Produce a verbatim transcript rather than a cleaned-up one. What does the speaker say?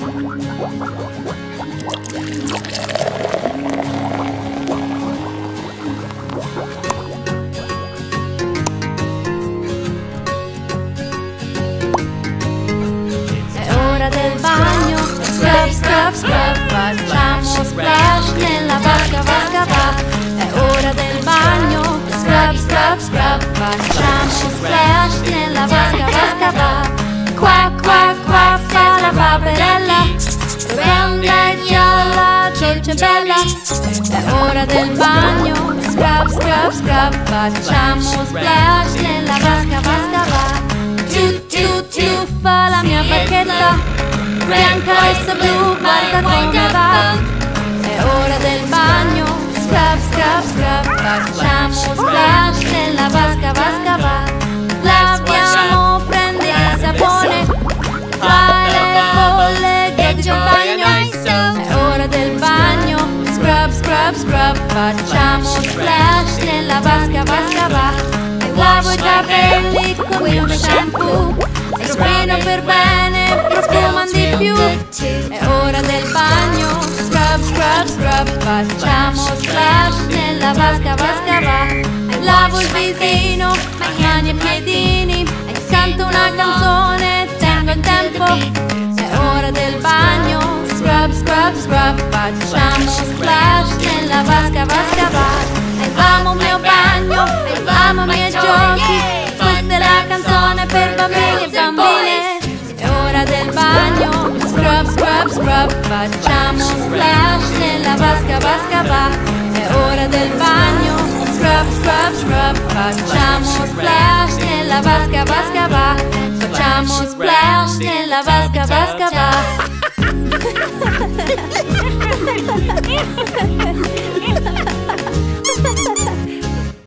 Del bagno, scrub, scrub, scrub, facciamo splash nella vasca, vasca va. È ora del bagno, scrub, scrub, scrub, facciamo splash nella vasca, vasca va. Qua, qua, qua, fa la paperella, bionda e gialla, dolce e bella. È ora del bagno, scrub, scrub, scrub, facciamo splash nella vasca, vasca va. Tu, tu, tu, fa la mia barchetta, bianca e blu, guarda come va. È ora del bagno, scrub, scrub, scrub, facciamo splash nella vasca, vasca va. Laviamo, prendi il sapone, fai le bolle, ghiaccio il bagno. È ora del bagno, scrub, scrub, scrub, facciamo splash nella vasca, vasca va. Lavo i capelli con il mio shampoo, profilo per bene, profumano di più. È ora del bagno, scrub, scrub, scrub, facciamo splash nella vasca, vasca va. Lavo il visino, mani e piedini, canto una canzone, tengo il tempo. È ora del bagno, scrub, scrub, scrub, facciamo splash nella vasca, vasca va. Amo il mio bagno, amo i miei giochi, questa è la canzone per bambini e bambine. È ora del bagno, scrub, scrub, scrub, facciamo splash nella vasca, vasca va. È ora del bagno, scrub, scrub, scrub, facciamo splash nella vasca, vasca va. Facciamo splash nella vasca, vasca va.